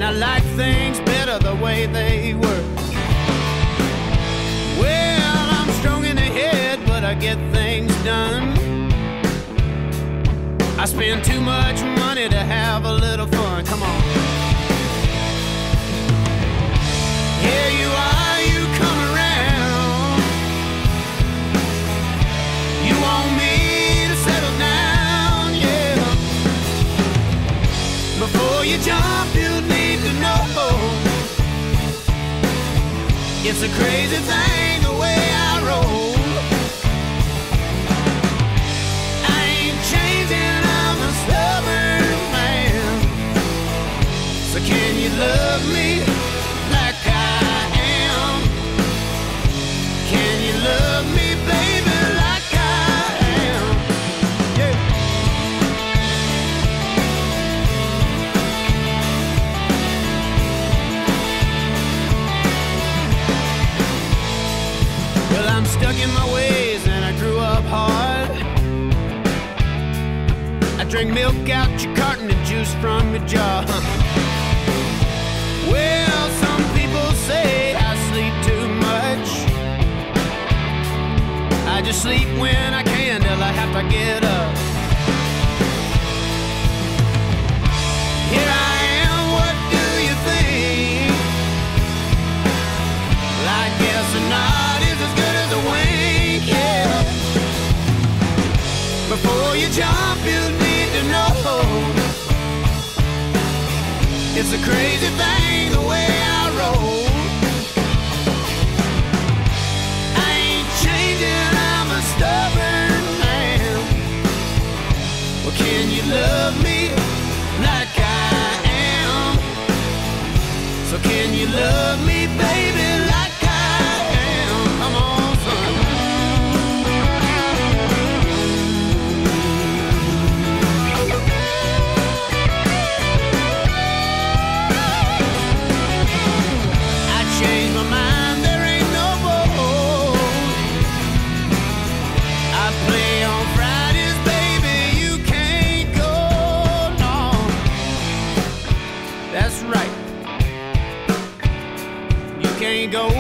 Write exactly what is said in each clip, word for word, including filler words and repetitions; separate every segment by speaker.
Speaker 1: I like things better the way they were. Well, I'm strong in the head, but I get things done. I spend too much money to have a little fun. Come on. Here you are, you come around. You want me to settle down, yeah. Before you jump, you need to know it's a crazy thing the way I roll. I ain't changing, I'm a stubborn man. So can you love me like I am? Can you love me, baby, like I am? Yeah. Well, I'm stuck in my ways and I grew up hard. I drink milk out your carton and juice from your jar. Well, some people say I sleep too much. I just sleep when I can till I have to get up. Here I am, what do you think? Well, I guess a nod is as good as a wink, yeah. Before you jump, you need to know it's a crazy thing the way I roll. I ain't changing, I'm a stubborn man. Well, can you love me like I am? So can you love me, baby, like I am? Come on, son. Change my mind, there ain't no more. I play on Fridays, baby, you can't go, no. That's right, you can't go.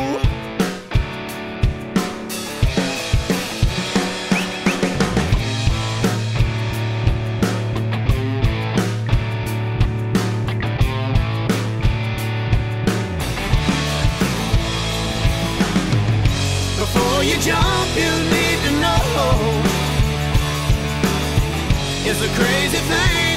Speaker 1: Before you jump, you need to know it's a crazy thing